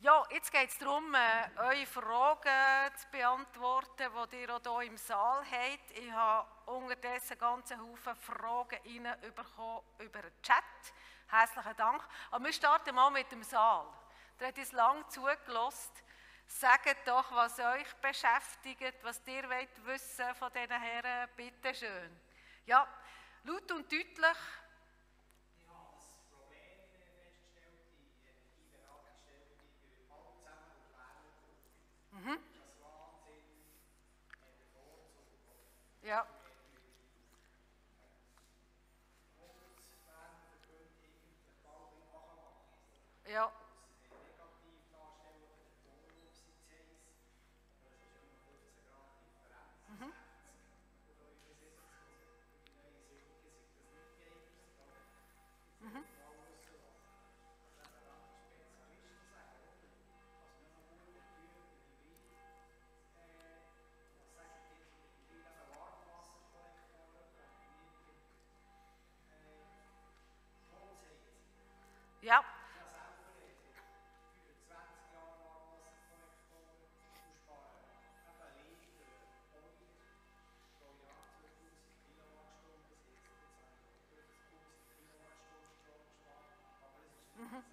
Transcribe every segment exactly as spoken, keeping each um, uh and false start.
Ja, jetzt geht es darum, äh, eure Fragen zu beantworten, die ihr auch hier im Saal habt. Ich habe unterdessen einen ganzen Haufen Fragen reinbekommen über den Chat. Herzlichen Dank. Aber wir starten mal mit dem Saal. Ihr habt uns lange zugelassen. Sagt doch, was euch beschäftigt, was ihr wollt wissen von diesen Herren. Bitte schön. Ja, laut und deutlich. Mhm. Ja. Ja. Mhm. Mhm. Ja. Mhm.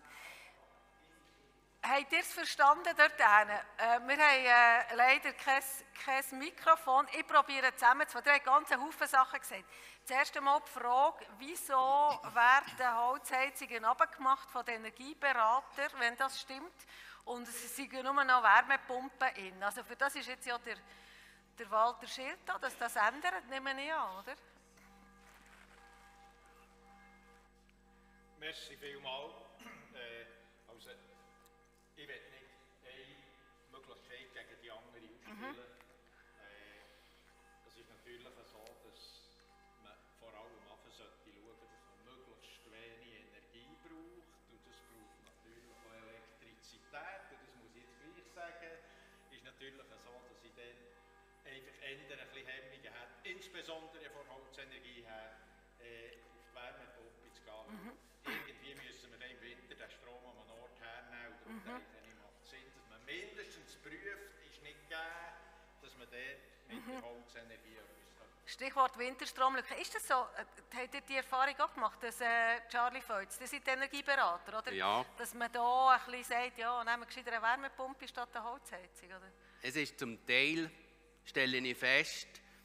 Habt ihr es verstanden dort hinten? Äh, wir haben äh, leider kein, kein Mikrofon. Ich probiere zusammenzufassen. Ihr habt ganz einen Haufen Sachen gesagt. Das erste Mal die Frage, wieso werden Holzheizungen abgemacht von den Energieberatern, wenn das stimmt, und es sind nur noch Wärmepumpen in. Also für das ist jetzt ja der, der Walter Schild da, dass das ändert, nehme ich an, oder? Merci vielmals. Äh, also, ich will nicht eine Möglichkeit gegen die andere ausspielen. Mhm. Äh, es ist natürlich so, dass man vor allem anfangen sollte schauen, dass man möglichst wenig Energie braucht. Und das braucht natürlich auch Elektrizität. Und das muss ich jetzt gleich sagen. Ist natürlich so, dass ich dann einfach ändern ein bisschen Hemmungen habe, insbesondere von Holzenergie her, äh, auf die Wärmepumpe zu gehen. Mhm. Irgendwie müssen wir dann im Winter den Strom an einen Ort hernehmen. Und darum mhm. denke ich, macht Sinn, dass man mindestens prüft, ist nicht gegeben, dass man dort mit mhm. der Holzenergie etwas kann. Stichwort Winterstromlücke. Ist das so? Habt ihr die Erfahrung auch gemacht, dass äh, Charlie Feutz, das sind die Energieberater, oder? Ja. Dass man da ein bisschen sagt, ja, nehmen wir gescheiter eine Wärmepumpe statt eine Holzheizung, oder? Es ist zum Teil, stelle ich fest,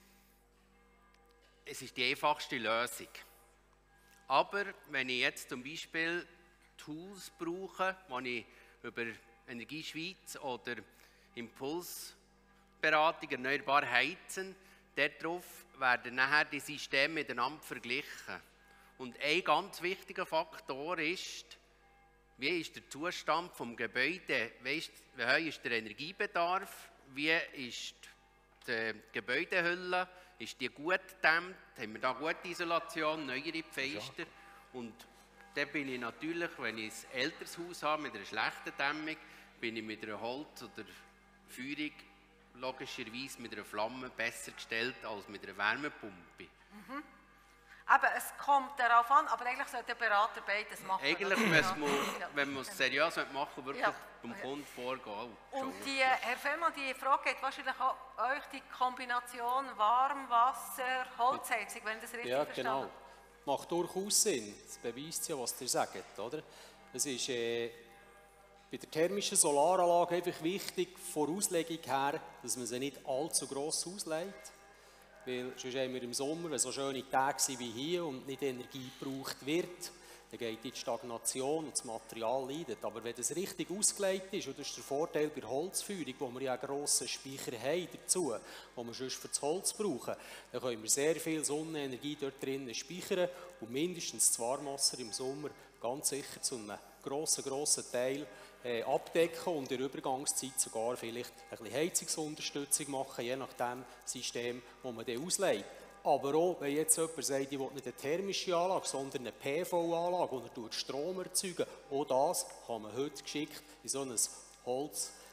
es ist die einfachste Lösung. Aber wenn ich jetzt zum Beispiel Tools brauche, die ich über Energieschweiz oder Impulsberatung erneuerbar heizen, darauf werden nachher die Systeme miteinander verglichen. Und ein ganz wichtiger Faktor ist, wie ist der Zustand des Gebäudes, wie hoch ist der Energiebedarf, wie ist die Gebäudehülle, ist die gut gedämmt, haben wir da gute Isolation, neuere Fenster. Und dann bin ich natürlich, wenn ich ein älteres Haus habe mit einer schlechten Dämmung, bin ich mit einer Holz- oder Feuerung logischerweise mit einer Flamme besser gestellt als mit einer Wärmepumpe. Mhm. Aber es kommt darauf an, aber eigentlich sollte der Berater beides machen. Eigentlich müssen wir, ja. wenn man es seriös machen wirklich ja. beim ja. Kunden vorgehen. Und die, Herr Fellmann, die Frage geht wahrscheinlich auch euch die Kombination Warmwasser, Holzheizung, wenn das richtig ja, verstanden habe. Genau. Macht durchaus Sinn. Das beweist ja, was ihr sagt, oder? Es ist äh, bei der thermischen Solaranlage einfach wichtig, von der Auslegung her, dass man sie nicht allzu gross auslegt. Weil sonst haben wir im Sommer, wenn so schöne Tage sind wie hier und nicht Energie gebraucht wird, dann geht die Stagnation und das Material leidet. Aber wenn das richtig ausgelegt ist, und das ist der Vorteil bei der Holzfeuerung, wo wir ja einen grossen Speicher haben dazu, den wir sonst für das Holz brauchen, dann können wir sehr viel Sonnenenergie dort drinnen speichern und mindestens das Warmwasser im Sommer ganz sicher zu einem grossen, grossen Teil äh, abdecken und in der Übergangszeit sogar vielleicht ein bisschen Heizungsunterstützung machen, je nach dem System, das man dann auslegt. Aber auch, wenn jetzt jemand sagt, ich will nicht eine thermische Anlage, sondern eine P V-Anlage, die er Strom erzeugt, auch das kann man heute geschickt in so ein Holz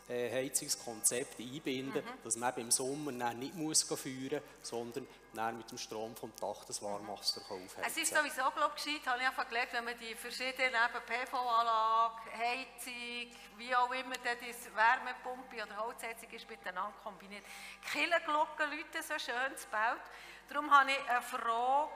äh, Heizungskonzept einbinden, mhm. dass man im Sommer dann nicht muss feuern muss, sondern dann mit dem Strom vom Dach das Warmwasser mhm. aufheizen kann. Es ist sowieso, glaube ich, gescheit, habe ich einfach gelernt, wenn man die verschiedenen P V-Anlagen, Heizung, wie auch immer, das Wärmepumpe oder Holzheizung ist, miteinander kombiniert. Die Kirchenglocken läuten so schön zu Belp. Darum habe ich eine Frage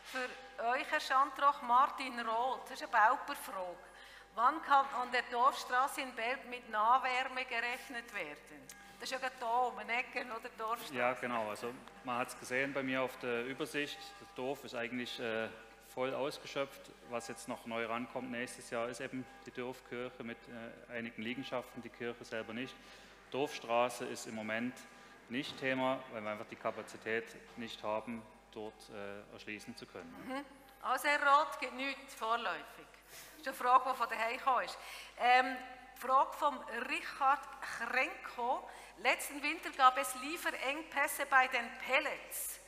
für euch, Herr Schantroch, Martin Roth. Das ist eine Belper Frage. Wann kann an der Dorfstraße in Belp mit Nahwärme gerechnet werden? Das ist ja gerade hier um die Ecke, oder? Dorfstraße. Ja, genau. Also man hat es gesehen bei mir auf der Übersicht. Das Dorf ist eigentlich äh, voll ausgeschöpft. Was jetzt noch neu rankommt nächstes Jahr, ist eben die Dorfkirche mit äh, einigen Liegenschaften, die Kirche selber nicht. Dorfstraße ist im Moment nicht Thema, weil wir einfach die Kapazität nicht haben, dort äh, erschließen zu können. Mhm. Also Herr Roth, gibt nichts vorläufig. Das ist eine Frage, die von daheim gekommen ist. Ähm, die Frage von Richard Krenko. Letzten Winter gab es Lieferengpässe bei den Pellets.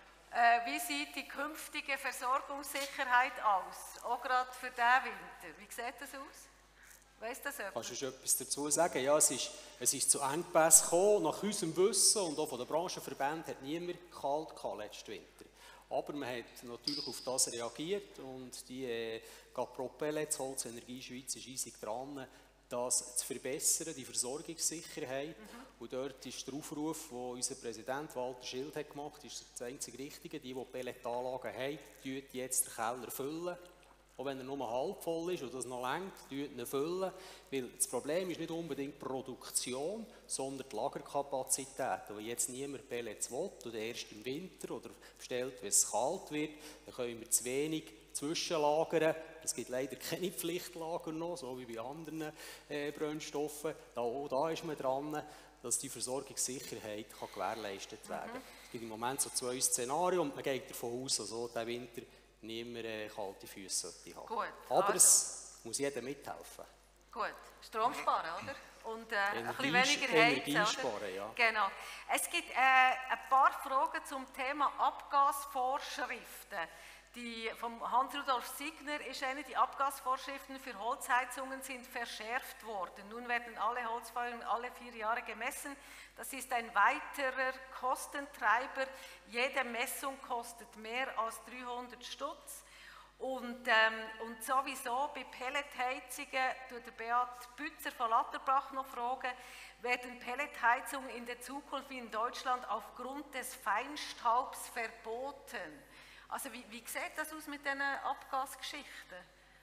Äh, wie sieht die künftige Versorgungssicherheit aus? Auch gerade für diesen Winter. Wie sieht das aus? Weiss das jemand? Kannst du etwas dazu sagen? Ja, es ist, es ist zu Engpässen gekommen. Nach unserem Wissen und auch von den Branchenverbänden hat niemand kalt gehabt letzten Winter. Aber man hat natürlich auf das reagiert und die äh, Pro Pellets, Holz Energie Schweiz ist eisig dran, das zu verbessern, die Versorgungssicherheit. Mhm. Und dort ist der Aufruf, den unser Präsident Walter Schild hat gemacht, ist das einzige Richtige. Die, die Pelletanlagen haben, füllen jetzt den Keller füllen. Auch wenn er nur halb voll ist und das noch reicht, füllen ihn füllen. Weil das Problem ist nicht unbedingt die Produktion, sondern die Lagerkapazität. Wenn jetzt niemand Pellets will oder erst im Winter oder bestellt, wenn es kalt wird, dann können wir zu wenig zwischenlagern. Es gibt leider keine Pflichtlager noch, so wie bei anderen äh, Brennstoffen. Da, auch da ist man dran, dass die Versorgungssicherheit kann gewährleistet werden kann. Mhm. Es gibt im Moment so zwei Szenarien und man geht davon aus, dass also diesen Winter niemand äh, kalte Füße haben. Gut, aber also. Es muss jeder mithelfen. Gut, Strom sparen, oder? Und äh, ein bisschen Energie, weniger heizen, Energie sparen, ja. Genau. Es gibt äh, ein paar Fragen zum Thema Abgasvorschriften. Die vom Hans-Rudolf Signer ist eine, die Abgasvorschriften für Holzheizungen sind verschärft worden. Nun werden alle Holzfeuerungen alle vier Jahre gemessen. Das ist ein weiterer Kostentreiber. Jede Messung kostet mehr als dreihundert Stutz. Und, ähm, und sowieso bei Pelletheizungen, tut der Beat Bützer von Latterbach noch fragen, werden Pelletheizungen in der Zukunft in Deutschland aufgrund des Feinstaubs verboten? Also wie, wie sieht das aus mit diesen Abgasgeschichten?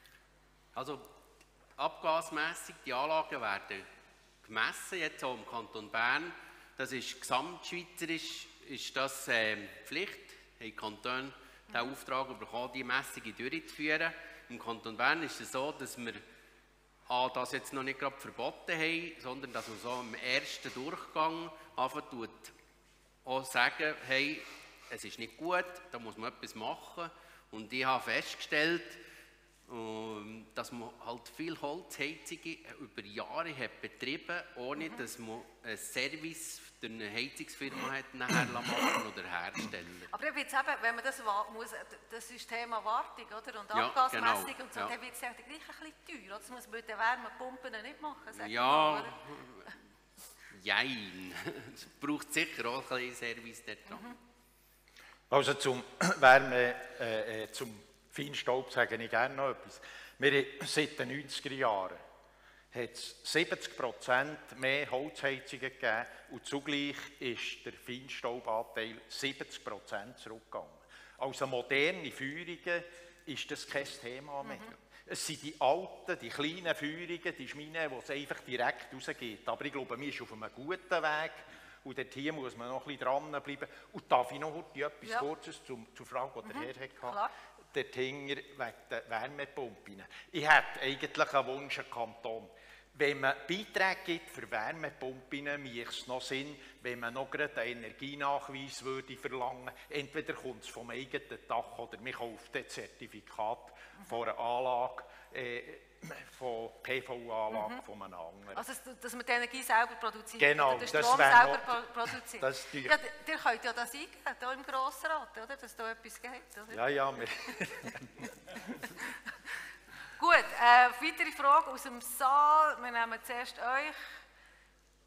Also abgasmässig, die Anlagen werden gemessen, jetzt auch im Kanton Bern. Das ist gesamtschweizerisch, ist das äh, Pflicht. Die Kantone den mhm. Auftrag bekommen, die Messungen durchzuführen. Im Kanton Bern ist es so, dass wir A, das jetzt noch nicht gerade verboten haben, sondern dass man so im ersten Durchgang anfängt auch sagen, hey, es ist nicht gut, da muss man etwas machen. Und ich habe festgestellt, dass man halt viele Holzheizungen über Jahre hat betrieben, ohne mhm. dass man einen Service durch eine Heizungsfirma hat nachher machen oder herstellen. Aber jetzt eben, wenn man das muss, das ist Thema Wartung, oder? Und ja, Abgasmessung genau, und so, ja. dann wird es ja gleich ein bisschen teuer. Das muss man mit den Wärmepumpen nicht machen, ja, mal, jein. Es braucht sicher auch ein bisschen Service dort dran. Mhm. Also zum Wärme, äh, zum Feinstaub sage ich gerne noch etwas. Wir haben seit den neunziger Jahren hat es siebzig Prozent mehr Holzheizungen gegeben und zugleich ist der Feinstaubanteil siebzig Prozent zurückgegangen. Also moderne Feuerungen ist das kein Thema mehr. Mhm. Es sind die alten, die kleinen Feuerungen, die Schmine, wo es einfach direkt rausgeht. Aber ich glaube, wir sind auf einem guten Weg. Und dort hier muss man noch ein bisschen dranbleiben. Und darf ich noch etwas ja. Kurzes zum, zur Frage, die mhm. der Herr hatte? Dort hinter wegen der Wärmepumpen. Ich hätte eigentlich einen Wunsch an den Kanton. Wenn man Beiträge gibt für Wärmepumpen, macht es noch Sinn, wenn man noch gerade einen Energienachweis würde verlangen würde. Entweder kommt es vom eigenen Dach oder man kauft ein Zertifikat mhm. von einer Anlage, äh, von P V-Anlage mhm. von einem anderen. Also, dass man die Energie selber produziert, genau, oder den Strom selber noch, produziert. Das ja, ihr könnt ja das eingeben, hier im Grossrat, oder? Dass da etwas geht, oder? Ja, ja. Gut, äh, weitere Frage aus dem Saal. Wir nehmen zuerst euch.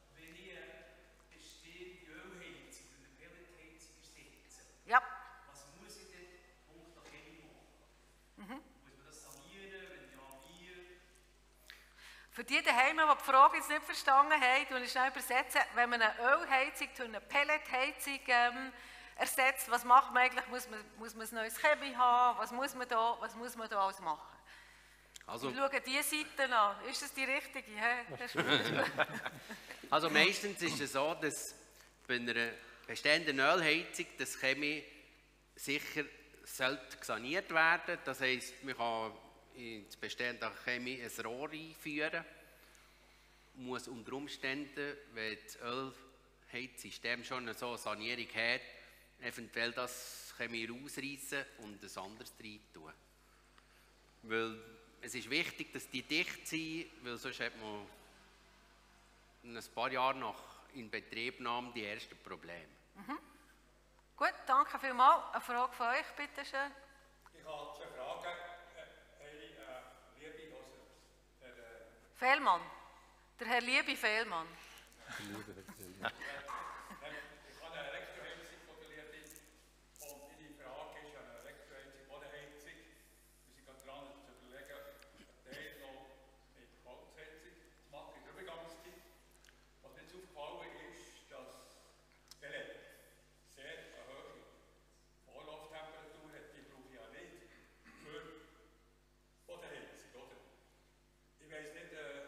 Für die daheim, die die Frage jetzt nicht verstanden haben, und ich schnell übersetzen, wenn man eine Ölheizung durch eine Pelletheizung ähm, ersetzt, was macht man eigentlich? Muss man, muss man ein neues Chemie haben? Was muss man da, was muss man da alles machen? Also, Ich schaue diese Seite an. Ist das die richtige? also meistens ist es so, dass bei einer bestehenden Ölheizung das Chemie sicher sollte saniert werden. Das heisst, man kann ins bestehende Chemie ein Rohr einführen, muss unter Umständen, wenn das Ölheizsystem schon so eine Sanierung hat, eventuell das Chemie rausreißen und ein anderes rein tun. Weil es ist wichtig, dass die dicht sind, weil sonst hat man in ein paar Jahren nach Inbetriebnahme die ersten Probleme. Mhm. Gut, danke vielmals. Eine Frage von euch, bitte schön. Ich habe zwei Fragen. Fehlmann. Der Herr Liebe Fehlmann. Ich habe eine Elektroheizung von der Liebe und meine Frage ist eine Elektroheizung ohne Heizung. Wir sind gerade dran zu überlegen, einen Teil noch mit Holzheizung zu machen in der Übergangszeit. Was mir jetzt aufgefallen ist, dass Pellet sehr eine hohe Vorlauftemperatur hat, die brauche ich ja nicht für Bodenheizung, oder? Ich weiss nicht, äh,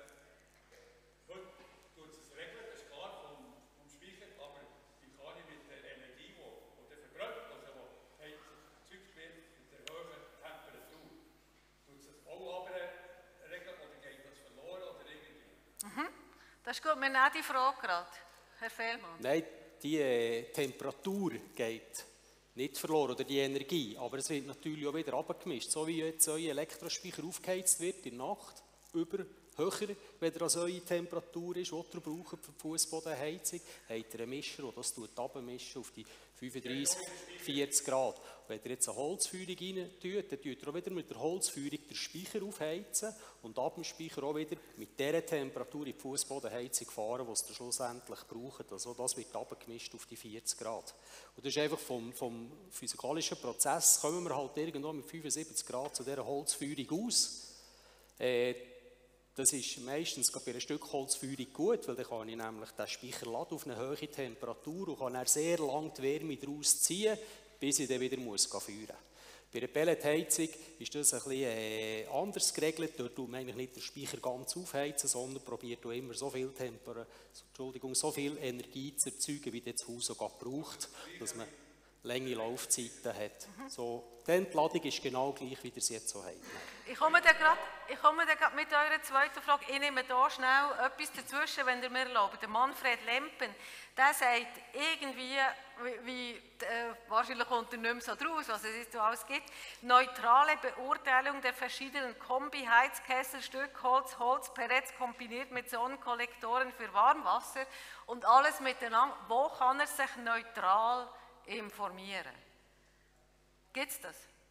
heute tut es regeln, das ist klar vom, vom Speicher, aber wie kann ich mit der Energie, die dann verbrennt, also die Heizung erzeugt wird, mit der hohen Temperatur, tut es das auch aber regeln oder geht das verloren oder irgendwie? Mhm. Das ist gut, wir nehmen die Frage gerade. Herr Fehlmann. Nein, die äh, Temperatur geht nicht verloren, oder die Energie, aber es wird natürlich auch wieder abgemischt. So wie jetzt euer Elektrospeicher aufgeheizt wird in der Nacht, über höher, wenn er als eure Temperatur ist, die ihr braucht für die Fußbodenheizung, habt ihr einen Mischer, der das abmischen auf die fünfunddreissig, vierzig Grad. Wenn ihr jetzt eine Holzfeuerung rein tut, dann tut ihr auch wieder mit der Holzfeuerung den Speicher aufheizen und ab dem Speicher auch wieder mit dieser Temperatur in die Fußbodenheizung fahren, die ihr schlussendlich braucht. Also das wird abgemischt auf die vierzig Grad. Und das ist einfach vom, vom physikalischen Prozess, kommen wir halt irgendwo mit fünfundsiebzig Grad zu dieser Holzfeuerung aus. Äh, Das ist meistens bei einer Stückholzfeuerung gut, weil dann kann ich nämlich den Speicher laden auf eine hohe Temperatur und kann dann sehr lange die Wärme daraus ziehen, bis ich dann wieder muss feuern muss. Bei einer Pelletheizung ist das ein bisschen äh, anders geregelt. Dort tut man eigentlich nicht den Speicher ganz aufheizen, sondern probiert auch immer so viel, Temper Entschuldigung, so viel Energie zu erzeugen, wie das Haus sogar braucht, dass man lange Laufzeiten hat. Mhm. So, die Entladung ist genau gleich, wie ihr es jetzt so habt. Ich komme dann gerade, ich komme dann gerade mit eurer zweiten Frage. Ich nehme hier schnell etwas dazwischen, wenn ihr mir erlaubt. Der Manfred Lempen, der sagt irgendwie, wie, wie äh, wahrscheinlich kommt er nicht mehr so draus, was es jetzt so alles gibt, neutrale Beurteilung der verschiedenen Kombi-Heizkessel, Stückholz, Holz, Pellets kombiniert mit Sonnenkollektoren für Warmwasser und alles miteinander. Wo kann er sich neutral informieren? Gibt es das?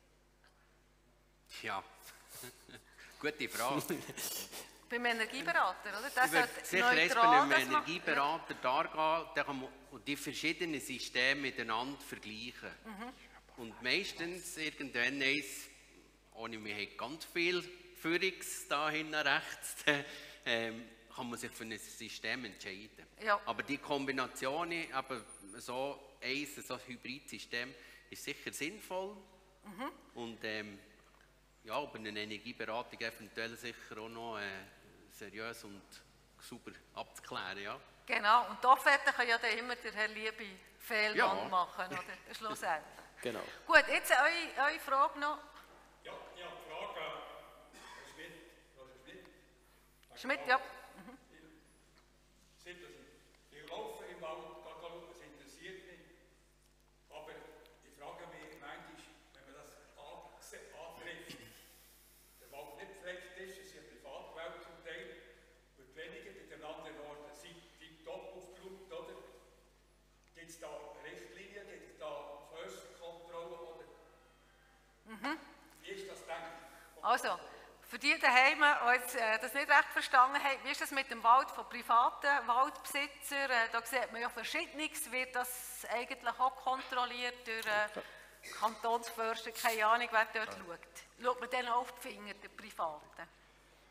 Ja, gute Frage. Beim Energieberater, oder? Das Ich würde sicher erst bei neutral, einem das macht- Energieberater dargehen, da kann man die verschiedenen Systeme miteinander vergleichen. Mhm. Und meistens irgendwann eins, ohne mir hat ganz viel Führungs da hinten rechts, ähm, kann man sich für ein System entscheiden. Ja. Aber die Kombination, aber so eins, so ein Hybridsystem, ist sicher sinnvoll. Mhm. Und ähm, ja, über eine Energieberatung eventuell sicher auch noch äh, seriös und sauber abzuklären. Ja. Genau, und die Offerte kann ja dann immer der Herr Liebe Fehlmann Ja. machen, oder? Schlussendlich. Genau. Gut, jetzt eure, eure Frage noch. Ja, ich habe die Frage, Herr Schmidt, Roger Schmidt. Schmidt, ja. Sieht das ich laufe im Wald, gehe schauen, es interessiert mich. Aber ich frage mich manchmal, wenn man das antrifft, der Wald nicht gepflegt ist, es ist ein Privatwald zum Teil, wird weniger mit den anderen Orten sind tiptop aufgeräumt, oder? Gibt es da Richtlinien, gibt es da Försterkontrollen, oder? Mhm. Wie ist das denn? Also, für die daheim, die jetzt, äh, das nicht recht verstanden haben, wie ist das mit dem Wald von privaten Waldbesitzern? Äh, da sieht man ja Verschiedenes. Wird das eigentlich auch kontrolliert durch äh, Kantonsförster? Keine Ahnung, wer dort schaut. Schaut man dann auf die Finger, den Privaten?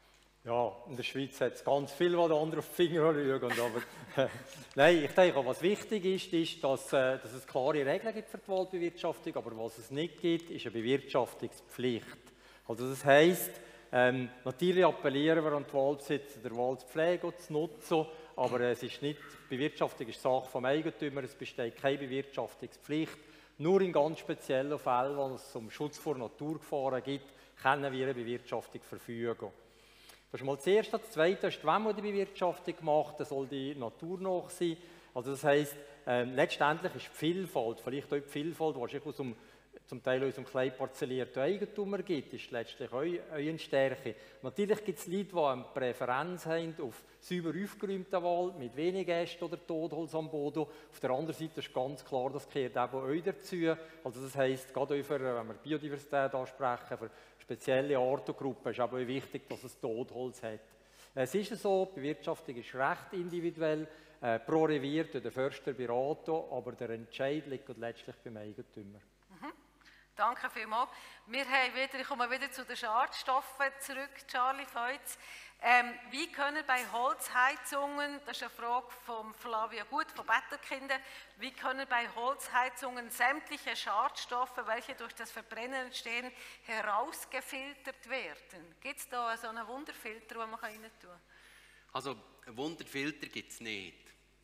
Ja, in der Schweiz hat es ganz viel, die den anderen auf die Finger schauen. Aber, äh, nein, ich denke, was wichtig ist, ist, dass, äh, dass es klare Regeln gibt für die Waldbewirtschaftung, aber was es nicht gibt, ist eine Bewirtschaftungspflicht. Also das heisst, ähm, natürlich appellieren wir an die Waldbesitzer, den Wald zu pflegen und zu nutzen, aber äh, es ist nicht, die Bewirtschaftung ist Sache vom Eigentümer, es besteht keine Bewirtschaftungspflicht. Nur in ganz speziellen Fällen, wenn es um Schutz vor Naturgefahren gibt, können wir eine Bewirtschaftung verfügen. Das ist mal das Erste. Das Zweite ist, wenn man die Bewirtschaftung macht, dann soll die naturnah sein. Also das heisst, äh, letztendlich ist die Vielfalt, vielleicht auch die Vielfalt, die es aus dem, zum Teil aus einem klein parzellierten Eigentum gibt, ist letztlich auch eine Stärke. Natürlich gibt es Leute, die eine Präferenz haben auf sauber aufgeräumten Wald mit wenig Ästen oder Totholz am Boden. Auf der anderen Seite ist ganz klar, das gehört eben auch dazu. Also das heisst, gerade für, wenn wir Biodiversität ansprechen, für spezielle Artengruppen ist aber auch wichtig, dass es Totholz hat. Es ist so, die Bewirtschaftung ist recht individuell, äh, pro Revier durch den Förster beraten, aber der Entscheid liegt letztlich beim Eigentümer. Mhm. Danke vielmals. Wir haben wieder, ich komme wieder zu den Schadstoffen zurück, Charlie Feutz. Ähm, wie können bei Holzheizungen, das ist eine Frage von Flavia Gut, von Betterkinder, wie können bei Holzheizungen sämtliche Schadstoffe, welche durch das Verbrennen entstehen, herausgefiltert werden? Gibt es da so einen Wunderfilter, den man rein tun kann? Also, einen Wunderfilter gibt es nicht.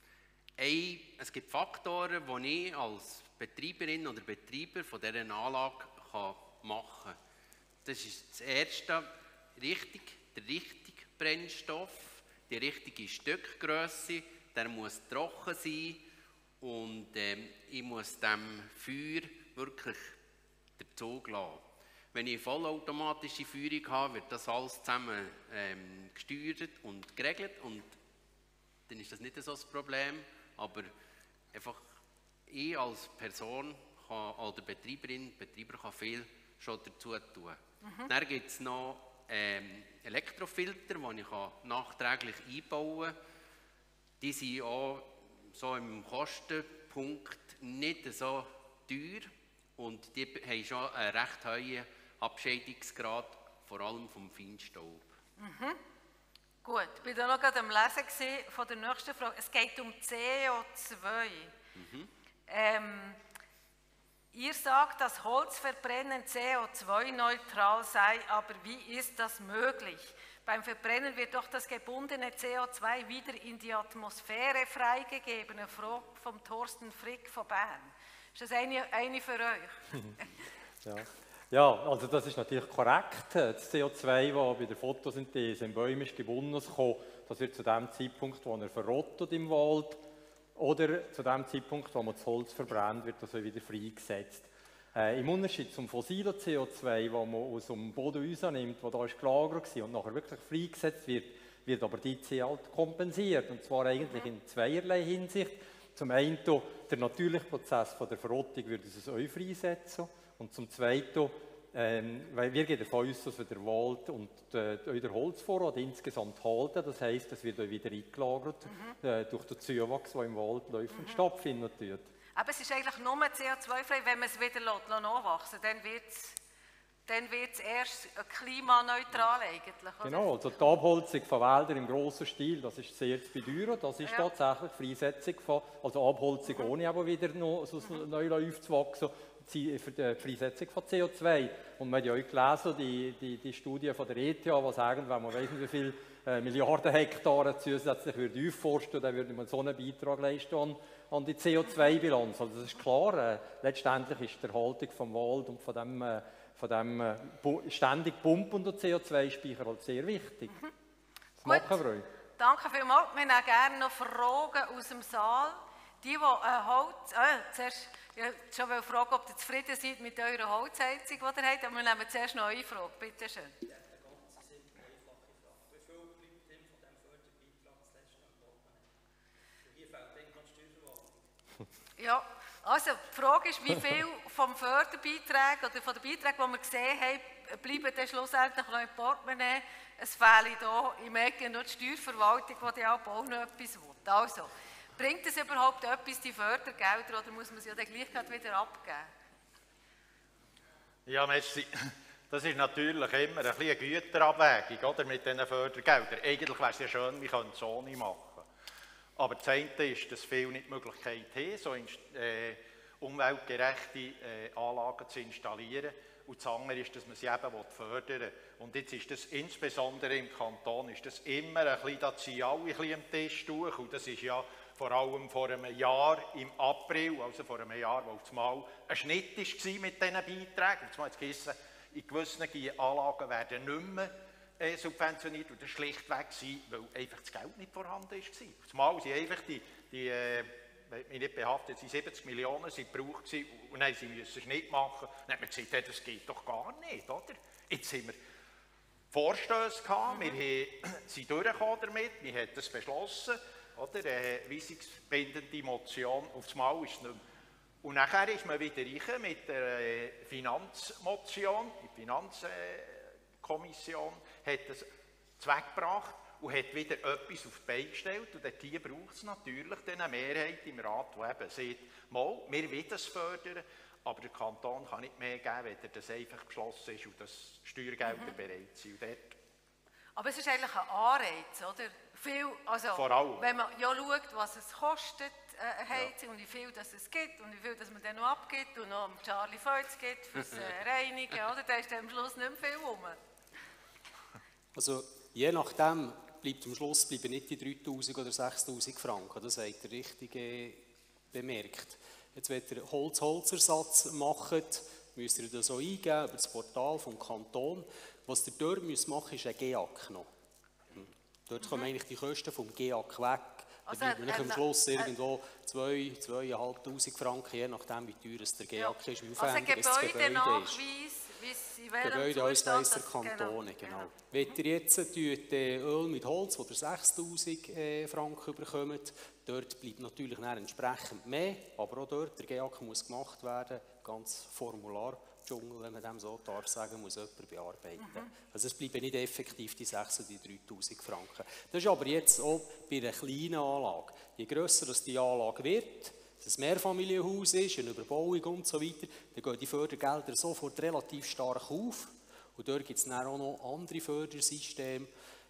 Ein, es gibt Faktoren, die ich als Betreiberin oder Betreiber von dieser Anlage kann machen kann. Das ist das Erste, richtig, der richtige Brennstoff, die richtige Stückgrösse, der muss trocken sein und ähm, ich muss dem Feuer wirklich den Zug lassen. Wenn ich vollautomatische Führung habe, wird das alles zusammen ähm, gesteuert und geregelt und dann ist das nicht so das Problem, aber einfach ich als Person kann, oder Betreiberin, Betreiber kann viel schon dazu tun. Mhm. Dann gibt es noch ähm, Elektrofilter, die ich nachträglich einbauen kann. Die sind auch so im Kostenpunkt nicht so teuer und die haben schon einen recht hohen Abscheidungsgrad, vor allem vom Feinstaub. Mhm. Gut, ich war noch gerade am Lesen von der nächsten Frage. Es geht um C O zwei. Mhm. Ähm, ihr sagt, dass Holzverbrennen C O zwei neutral sei, aber wie ist das möglich? Beim Verbrennen wird doch das gebundene C O zwei wieder in die Atmosphäre freigegeben. Eine Frage von Thorsten Frick von Bern. Ist das eine, eine für euch? Ja. Ja, also das ist natürlich korrekt. Das C O zwei, das bei der Photosynthese in Bäumen ist gebunden ist, das wird zu dem Zeitpunkt, wo er verrottet im Wald, oder zu dem Zeitpunkt, wo man das Holz verbrennt, wird das wieder freigesetzt. Äh, Im Unterschied zum fossilen C O zwei, das man aus dem Boden rausnimmt, das da ist gelagert war und nachher wirklich freigesetzt wird, wird aber die C halt kompensiert. Und zwar eigentlich in zweierlei Hinsicht. Zum einen der natürliche Prozess von der Verrottung würde es auch freisetzen. Und zum Zweiten, ähm, weil wir gehen davon aus, dass wir den Wald und äh, den Holzvorrat insgesamt halten. Das heisst, es wird auch wieder eingelagert mhm. äh, durch den Zuwachs, der im Wald läuft und mhm. stattfindet. Aber es ist eigentlich nur C O zwei frei, wenn man es wieder nachwachsen lässt, dann wird es dann wird's erst klimaneutral eigentlich. Oder? Genau, also die Abholzung von Wäldern im grossen Stil, das ist sehr zu bedauern. Das ist ja. tatsächlich Freisetzung von, also Abholzung mhm. ohne aber wieder noch so mhm. neu aufzuwachsen. Für die Freisetzung von C O zwei. Und man hat ja auch gelesen, die, die, die Studie von der E T H, die sagen, wenn man weiss nicht, wie viele äh, Milliarden Hektare zusätzlich würde aufforsten, dann würde man so einen Beitrag leisten an, an die C O zwei Bilanz. Also das ist klar, äh, letztendlich ist die Erhaltung vom Wald und von dem, äh, von dem äh, ständig pumpenden C O zwei Speicher halt sehr wichtig. Mhm. Das machen wir euch. Danke vielmals. Wir haben gerne noch Fragen aus dem Saal. Die, die äh, Holz... Äh, zuerst, ich wollte schon fragen, ob ihr zufrieden seid mit eurer Holzheizung, die ihr habt. Aber wir nehmen zuerst noch eine Frage. Bitte schön. Ja, eine ganz simple, einfache Frage. Wie viel bleibt denn von diesem Förderbeitrag zuletzt am Portemonnaie? Hier fehlt dann die Steuerverwaltung. Ja, also die Frage ist, wie viel vom Förderbeitrag oder von den Beiträgen, die wir gesehen haben, bleiben dann schlussendlich noch im Portemonnaie. Es fehlt hier im Ecke noch die Steuerverwaltung, die auch auch noch etwas will. Also, bringt es überhaupt etwas, die Fördergelder, oder muss man sie ja dann gleich wieder abgeben? Ja, merci. Das ist natürlich immer ein bisschen eine Güterabwägung, oder, mit diesen Fördergeldern. Eigentlich wäre es ja schön, wir könnten es ohne machen. Aber das eine ist, dass viele nicht die Möglichkeit haben, so äh, umweltgerechte äh, Anlagen zu installieren. Und das andere ist, dass man sie eben fördern will. Und jetzt ist das insbesondere im Kanton ist das immer ein bisschen, da ziehen alle ein bisschen am Tisch durch. Und das ist ja vor allem vor einem Jahr im April, also vor einem Jahr, wo auf einmal ein Schnitt war mit diesen Beiträgen. Und zwar geheißen, in gewissen Anlagen werden nicht mehr äh, subventioniert. Und das war schlichtweg, weil einfach das Geld nicht vorhanden war. Auf einmal sind einfach die, die äh, mich nicht behaftet, es waren siebzig Millionen sind gebraucht und dann sie müssen es nicht machen. Dann hat man gesagt, hey, das geht doch gar nicht, oder? Jetzt haben wir Vorstöße gehabt, wir haben, sind durchgekommen damit, wir haben das beschlossen, oder? Eine weisungsbindende Motion, auf das Mal ist es nicht mehr. Und nachher ist man wieder rein mit der Finanzmotion, die Finanzkommission hat das zweckgebracht und hat wieder etwas auf die Beine gestellt. Und hier braucht es natürlich eine Mehrheit im Rat, die eben sagt, mal, wir wollen das fördern, aber der Kanton kann nicht mehr geben, wenn er das einfach beschlossen ist und dass Steuergelder mhm. bereit sind. Und dort aber es ist eigentlich ein Anreiz, oder? Viel, also, vor allem. Wenn man ja schaut, was es kostet, äh, Heizung, ja. und wie viel das es gibt und wie viel das man dann noch abgibt und noch Charlie Feutz gibt fürs äh, Reinigen, oder? Da ist dann am Schluss nicht mehr viel rum. Also je nachdem bleibt am Schluss bleiben nicht die dreitausend oder sechstausend Franken, das habt ihr richtig äh, bemerkt. Jetzt, wenn ihr Holz-Holzersatz macht, müsst ihr das auch eingeben über das Portal vom Kanton. Was ihr dort müsst machen, ist ein G A C noch. Dort mhm. kommen eigentlich die Kosten vom G A C weg. Also, da bleibt am Schluss äh, irgendwo zweitausend, zweitausendfünfhundert Franken, je nachdem wie teuer es der G A C ja. ist, wie aufwendig also das Gebäude ist. Gebäudeausweis der Kantone, genau. genau. Wenn ihr jetzt tut, äh, Öl mit Holz, wo ihr sechstausend äh, Franken bekommt, dort bleibt natürlich entsprechend mehr, aber auch dort, der G A C muss gemacht werden, ganz Formulardschungel, wenn man dem so darf sagen, muss jemand bearbeiten. Mhm. Also es bleiben nicht effektiv die sechstausend oder dreitausend Franken. Das ist aber jetzt auch bei einer kleinen Anlage. Je grösser das die Anlage wird, dass es ein Mehrfamilienhaus ist, eine Überbauung und so weiter, dann gehen die Fördergelder sofort relativ stark auf. Und dort gibt es dann auch noch andere Fördersysteme,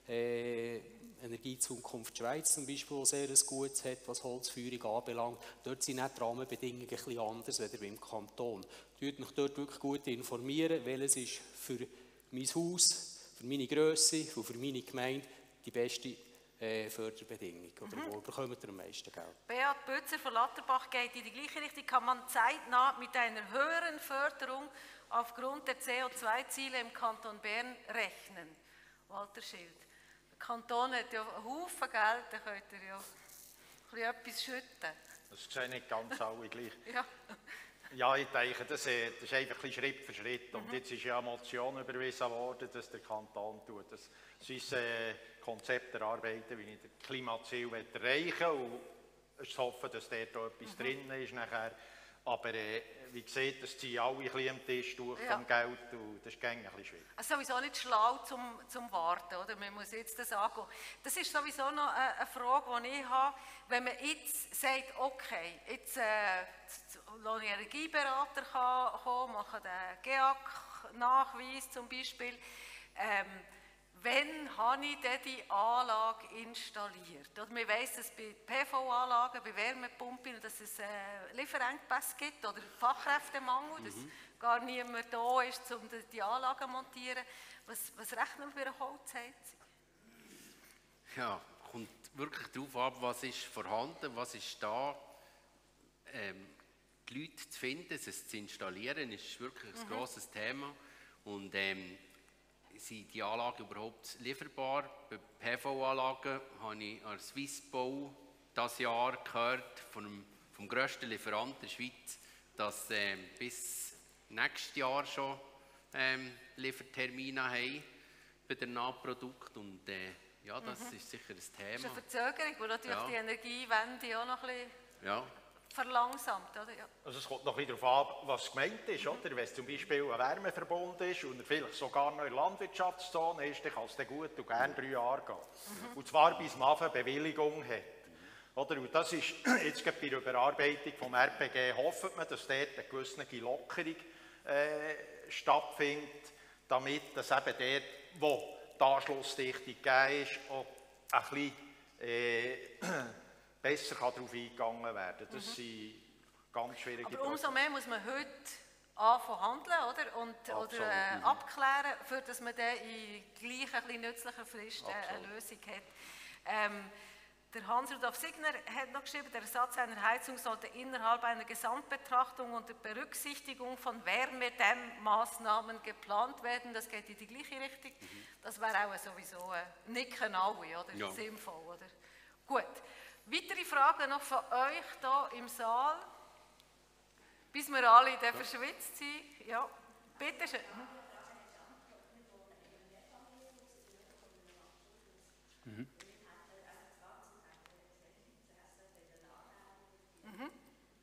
äh, Energiezukunft Schweiz zum Beispiel, die sehr ein gutes hat, was Holzfeuerung anbelangt. Dort sind die Rahmenbedingungen ein bisschen anders als beim Kanton. Informiert mich dort wirklich gut informieren, welches ist für mein Haus, für meine Grösse und für meine Gemeinde die beste Äh, Förderbedingung, oder mhm. wo bekommt ihr am meisten Geld? Beat Bötzer von Latterbach geht in die gleiche Richtung. Kann man zeitnah mit einer höheren Förderung aufgrund der C O zwei Ziele im Kanton Bern rechnen? Walter Schild. Der Kanton hat ja einen Haufen Geld, da könnt ihr ja ein etwas schütten. Das sehen nicht ganz alle gleich. ja. Ja, ich denke, das, das ist einfach ein Schritt für Schritt. Und mhm. jetzt ist ja eine Motion überwiesen worden, dass der Kanton tut, das sein äh, Konzept erarbeiten, wie ich das Klimaziel erreichen will. Und es hoffen, dass dort auch etwas mhm. drin ist nachher. Aber äh, wie gesagt, das ziehen alle ein bisschen am Tisch durch ja. vom Geld und das ist ein bisschen schwierig. Es ist sowieso nicht schlau zum, zum Warten, oder? Man muss jetzt das angehen. Das ist sowieso noch eine, eine Frage, die ich habe. Wenn man jetzt sagt, okay, jetzt äh, lasse ich einen Energieberater kommen, mache den G A C-Nachweis zum Beispiel. Ähm, Wann habe ich denn die Anlage installiert? Oder man weiss, dass es bei P V-Anlagen, bei Wärmepumpen, dass es äh, Lieferengpässe gibt oder Fachkräftemangel, mhm. dass gar niemand da ist, um die Anlage zu montieren. Was, was rechnen wir bei einer Holzheizung? Ja, kommt wirklich darauf ab, was ist vorhanden, was ist da. Ähm, die Leute zu finden, es zu installieren, ist wirklich ein mhm. grosses Thema. Und, ähm, sind die Anlagen überhaupt lieferbar? Bei P V-Anlagen habe ich an Swissbau dieses Jahr gehört, vom, vom grössten Lieferanten der Schweiz, dass äh, bis nächstes Jahr schon ähm, Liefertermine haben bei den Nahprodukten. Und äh, ja, das mhm. ist sicher ein Thema. Das ist eine Verzögerung, weil natürlich ja. die Energiewende auch noch ein bisschen ja. verlangsamt. Oder? Ja. Also es kommt noch wieder darauf an, was gemeint ist. Mhm. Oder? Wenn es zum Beispiel ein Wärmeverbund ist und er vielleicht sogar noch in der Landwirtschaftszone ist, dann kann es dann gut und gerne drei Jahre gehen. Mhm. Und zwar bis man eine Bewilligung hat. Oder? Und das ist jetzt bei der Überarbeitung des R P G hofft man, dass dort eine gewisse Lockerung äh, stattfindet, damit dass eben dort, wo die Anschlussdichte gegeben ist, auch ein bisschen äh, besser kann darauf eingegangen werden kann. Das mhm. sind ganz schwierige Aber umso mehr muss man heute anfangen handeln, oder? Und, Absolut, oder äh, mhm. abklären, für dass man dann in gleich ein bisschen nützlicher Frist äh, eine Lösung hat. Ähm, der Hans-Rudolf Signer hat noch geschrieben, der Ersatz einer Heizung sollte innerhalb einer Gesamtbetrachtung unter Berücksichtigung von Wärmedämmmaßnahmen geplant werden. Das geht in die gleiche Richtung. Mhm. Das wäre auch sowieso äh, nicken alle, oder? Ja. Sinnvoll, oder? Gut. Weitere Fragen noch von euch hier im Saal? Bis wir alle ja. verschwitzt sind. Ja, bitte schön. Mhm. Mhm.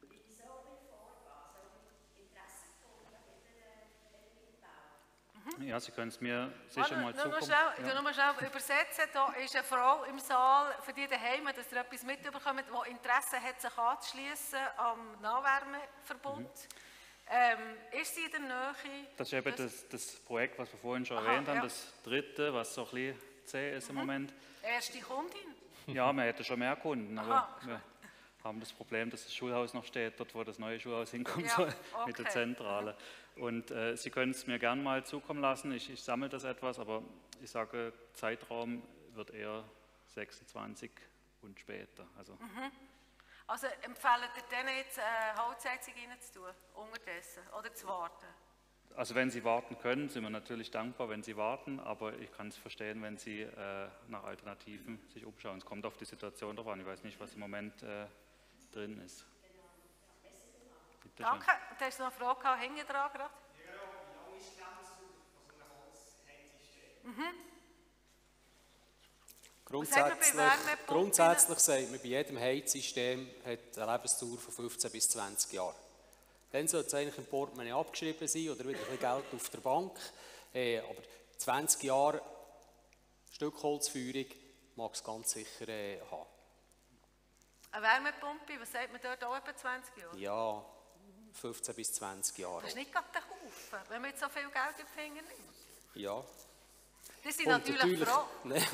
Ja, Sie können es mir sicher ah, mal nur, zukommen. Schnell, ich ja. nur schnell übersetzen. Da ist eine Frau im Saal, für die daheim, dass ihr etwas mitbekommt, die Interesse hat, sich anzuschließen am Nahwärmeverbund. Mhm. Ähm, ist sie in der Nähe? Das ist eben das, das Projekt, was wir vorhin schon Aha, erwähnt haben, ja. das dritte, was so ein bisschen zäh ist im mhm. Moment. Erste Kundin? Ja, wir hätten schon mehr Kunden, aber Aha. wir haben das Problem, dass das Schulhaus noch steht, dort wo das neue Schulhaus hinkommen ja, soll, okay. mit der Zentrale. Und äh, Sie können es mir gerne mal zukommen lassen, ich, ich sammle das etwas, aber ich sage, Zeitraum wird eher sechsundzwanzig und später. Also, mhm. also empfehlen Sie denen jetzt eine Holzheizung reinzutun, unterdessen, oder zu warten? Also wenn Sie warten können, sind wir natürlich dankbar, wenn Sie warten, aber ich kann es verstehen, wenn Sie äh, nach Alternativen sich umschauen. Es kommt auf die Situation drauf an, ich weiß nicht, was im Moment äh, drin ist. Bitte Danke. schön. Du hast noch eine Frage gehabt, hinten dran gerade? Ja, wie lange ist die Lebensdauer von so einem Holzheizsystem? Mhm. Grundsätzlich, grundsätzlich sagt man, bei jedem Heizsystem hat eine Lebensdauer von fünfzehn bis zwanzig Jahren. Dann sollte es eigentlich im Portemonnaie abgeschrieben sein oder wieder ein bisschen Geld auf der Bank. Äh, aber zwanzig Jahre Stückholzfeuerung mag es ganz sicher äh, haben. Eine Wärmepumpe, was sagt man dort auch etwa zwanzig Jahre? Ja, fünfzehn bis zwanzig Jahre. Das ist nicht gerade der Haufen, wenn man jetzt so viel Geld in die Finger nimmt. Ja. Die sind natürlich, natürlich froh.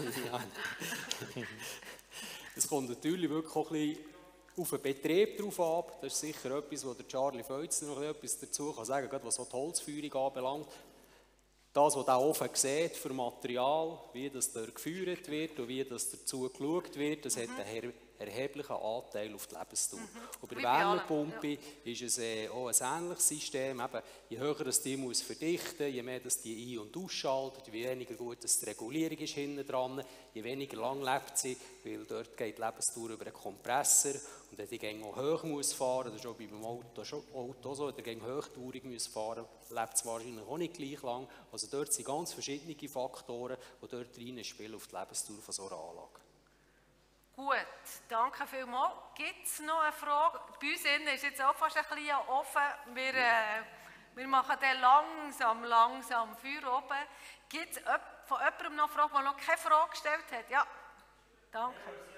Es kommt natürlich wirklich auch ein bisschen auf den Betrieb drauf ab. Das ist sicher etwas, wo der Charlie Feutzer noch etwas dazu kann sagen, gerade was so die Holzfeuerung anbelangt. Das, was der Ofen sieht für Material, wie das dort gefeuert wird und wie das dazu geschaut wird, das mhm. hat einen erheblichen Anteil auf die Lebensdauer. Mhm. Und bei der Wärmepumpe ja. ist es äh, auch ein ähnliches System. Eben, je höher das die muss verdichten, je mehr das die ein- und ausschaltet, je weniger gut das die Regulierung ist hinten dran, je weniger lang lebt sie, weil dort geht die Lebensdauer über einen Kompressor. Und wenn die Gänge auch hoch muss fahren, das ist auch beim Auto, Auto so, wenn der Gänge hochdaurig muss fahren, lebt es wahrscheinlich auch nicht gleich lang. Also dort sind ganz verschiedene Faktoren, die dort reinspielen auf die Lebensdauer von so einer Anlage. Gut, danke vielmals. Gibt es noch eine Frage? Bei uns innen ist jetzt auch fast ein bisschen offen. Wir, äh, wir machen dann langsam, langsam Feuer oben. Gibt es von jemandem noch eine Frage, der noch keine Frage gestellt hat? Ja, danke.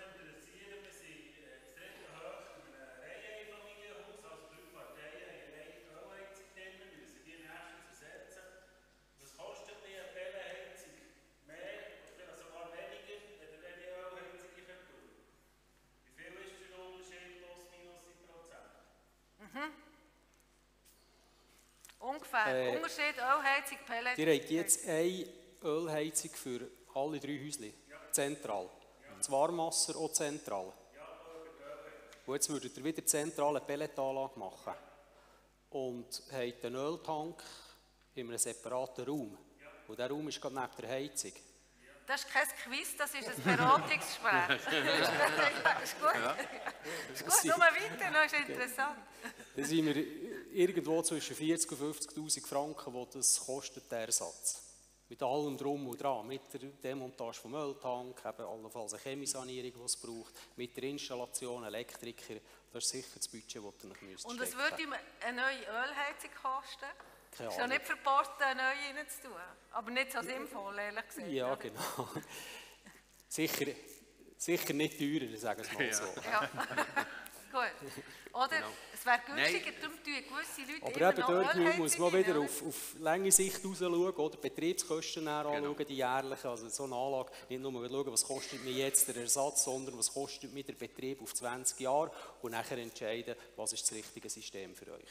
Mhm. Ungefähr. Äh, Unterschied Ölheizung, Pellet. Ihr habt jetzt eine Ölheizung für alle drei Häusle. Ja. Zentral. Ja. Das Warmwasser auch zentral. Ja, und jetzt würdet ihr wieder zentrale Pelletanlage machen. Und habt einen Öltank in einem separaten Raum. Ja. Und dieser Raum ist gerade neben der Heizung. Das ist kein Quiz, das ist ein Beratungsgespräch. Das ist gut. Ja. Das ist gut, nur weiter, das ist interessant. Dann sind wir irgendwo zwischen vierzig und fünfzigtausend Franken, wo das kostet, der Ersatz. Mit allem Drum und Dran, mit der Demontage vom Öltank, eben allenfalls eine Chemiesanierung, die es braucht, mit der Installation, Elektriker, das ist sicher das Budget, das ihr nicht müsst. Und was würde eine neue Ölheizung kosten? Keine ist ja nicht verpasst, eine neue reinzutun. Aber nicht so sinnvoll, ehrlich gesagt. Ja, oder? Genau. sicher, sicher nicht teurer, sagen wir es mal so. Ja. gut. Oder? Genau. Es wäre günstiger, Nein. darum tun gewisse Leute Aber immer eben noch dort Ölheizung muss man rein, wieder oder? auf, auf lange Sicht raus schauen, oder Betriebskosten Genau. anschauen, die jährlichen, also so eine Anlage, nicht nur schauen, was kostet mir jetzt der Ersatz, sondern was kostet mir der Betrieb auf zwanzig Jahre und nachher entscheiden, was ist das richtige System für euch.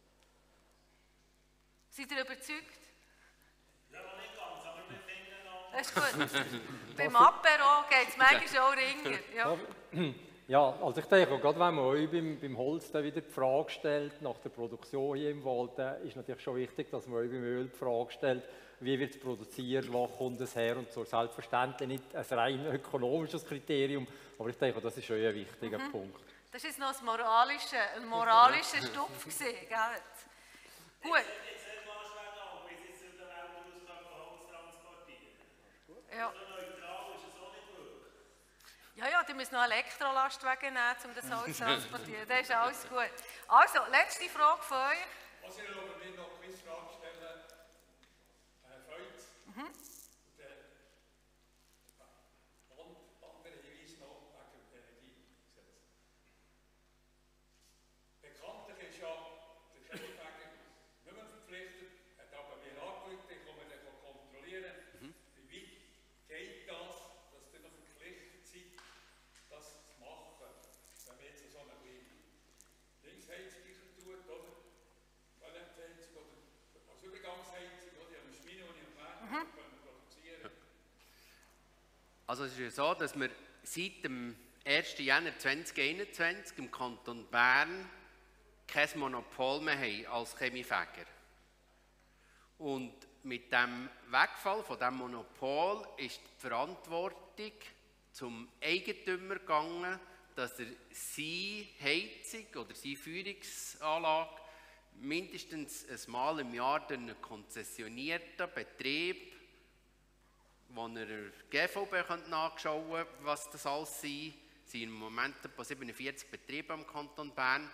Seid ihr überzeugt? Ja, noch nicht ganz, aber wir finden noch. Das ist gut. Beim Apero geht es manchmal auch ringer. Ja. Ja, also ich denke, auch gerade wenn man euch beim, beim Holz dann wieder die Frage stellt, nach der Produktion hier im Wald, dann ist natürlich schon wichtig, dass man euch beim Öl die Frage stellt, wie wird es produziert, wo kommt es her und so. Selbstverständlich nicht ein rein ökonomisches Kriterium, aber ich denke, das ist schon ein wichtiger Mhm. Punkt. Das war jetzt noch ein moralischer, ein moralischer Stupf, gewesen, gell? Gut. Jetzt nicht mal schwer an, bis jetzt in der Welt Ausgang von Holz transportieren. Ja. So neutral ist es auch nicht wirklich. Ja, ja, die müssen noch Elektrolastwagen nehmen, um das Holz zu transportieren. Das ist alles gut. Also, letzte Frage von euch. Was ich erlaube mir noch eine Quizfrage stellen, Herr Feutz. Mhm. Und andere Hinweise noch wegen dem Energiegesetz. Bekanntlich ist ja der Chemiefäger nicht mehr verpflichtet, hat aber mir angeschaut, ich komme dann kontrollieren, wie weit geht das, dass ihr noch verpflichtet seid, das zu machen, wenn man jetzt so eine kleine Linksheizung tut, oder? Toilettenheizung oder als Übergangsheizung, oder? Ich habe eine Schmine, die ich am Werk können produzieren. Also es ist ja so, dass wir seit dem ersten Januar zweitausendeinundzwanzig im Kanton Bern kein Monopol mehr haben als Chemiefäger. Und mit dem Wegfall von diesem Monopol ist die Verantwortung zum Eigentümer gegangen, dass er seine Heizung oder seine Feuerungsanlage mindestens ein Mal im Jahr durch einen konzessionierten Betrieb, wo er der G V B nachschauen könnte, was das alles sei. Es sind im Moment etwa siebenundvierzig Betriebe im Kanton Bern,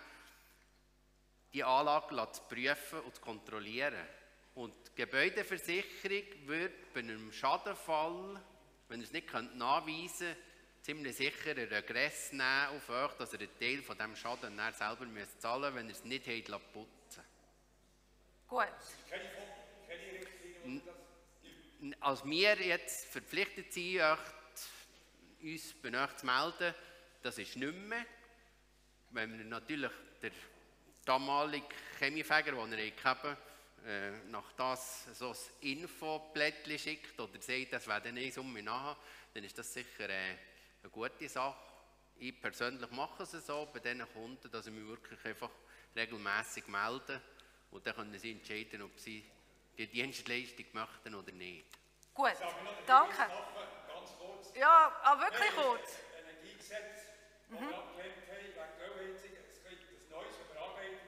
die Anlage zu prüfen und zu kontrollieren. Und die Gebäudeversicherung wird bei einem Schadenfall, wenn er es nicht nachweisen könnte, ziemlich sicher einen Regress nehmen auf euch, dass er einen Teil von diesem Schaden dann selber zahlen müsst, wenn er es nicht hat putzen lassen. Gut. Keine, keine Richtlinie, das Als wir jetzt verpflichtet sind, euch, uns bei euch zu melden, das ist nicht mehr. Wenn wir natürlich der damalige Chemiefäger, den wir hatten, äh, nach das so ein Infoblättchen schickt oder sagt, das wäre dann eins um mich nachher, dann ist das sicher äh, eine gute Sache. Ich persönlich mache es so bei diesen Kunden, dass ich mich wirklich einfach regelmässig melde und dann können sie entscheiden, ob sie die Dienstleistung möchten oder nicht. Gut, Ich sage noch, danke. ganz kurz. Ja, aber wirklich kurz. Energiegesetz, das wir abgelehnt haben, wegen der Ölheizung, es gibt ein neues, überarbeitetes.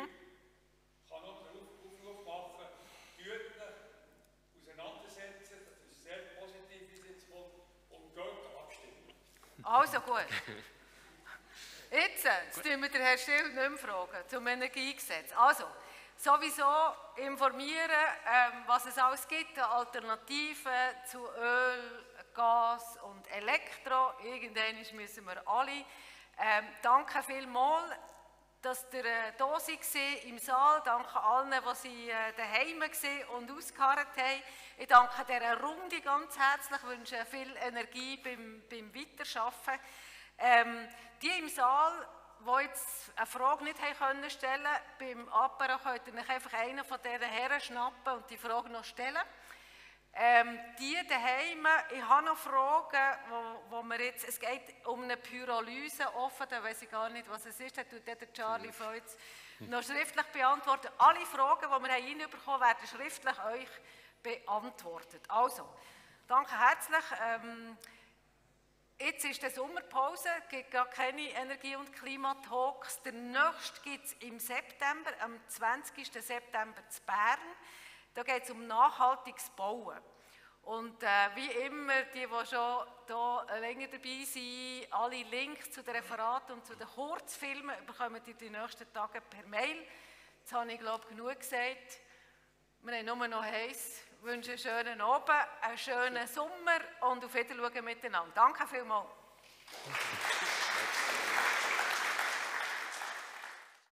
Ich kann noch den Aufruf machen, tut euch auseinandersetzen, das ist sehr positiv, wie es jetzt kommt, und geht abstimmen. Also gut. Jetzt, jetzt tun wir den Herrn Still nicht mehr fragen zum Energiegesetz. Also, sowieso informieren, ähm, was es alles gibt, Alternativen zu Öl, Gas und Elektro. Irgendwann müssen wir alle. Ähm, danke vielmals, dass ihr äh, da seid im Saal. Danke allen, die sie äh, daheim waren und ausgeharrt haben. Ich danke dieser Runde ganz herzlich, wünsche viel Energie beim, beim Weiterarbeiten. Ähm, die im Saal, die jetzt eine Frage nicht haben können stellen, beim Apero könnt ihr euch einfach einen von diesen Herren schnappen und die Frage noch stellen. Ähm, die daheim, ich habe noch Fragen, wo, wo wir jetzt, es geht um eine Pyrolyse offen, da weiß ich gar nicht, was es ist, da tut der Charlie Feutz noch schriftlich beantworten. Alle Fragen, die wir reinbekommen haben, werden schriftlich euch beantwortet. Also, danke herzlich. Ähm, Jetzt ist die Sommerpause, es gibt gar keine Energie- und Klimatalks. Der nächste gibt es im September, am zwanzigsten September in Bern. Da geht es um nachhaltiges Bauen. Und äh, wie immer, die, die schon hier länger dabei sind, alle Links zu den Referaten und zu den Kurzfilmen bekommen die die nächsten Tage per Mail. Jetzt habe ich, glaube ich, genug gesagt. Wir haben nur noch heiß. Ich wünsche einen schönen Abend, einen schönen Sommer und auf Wiedersehen miteinander. Danke vielmals.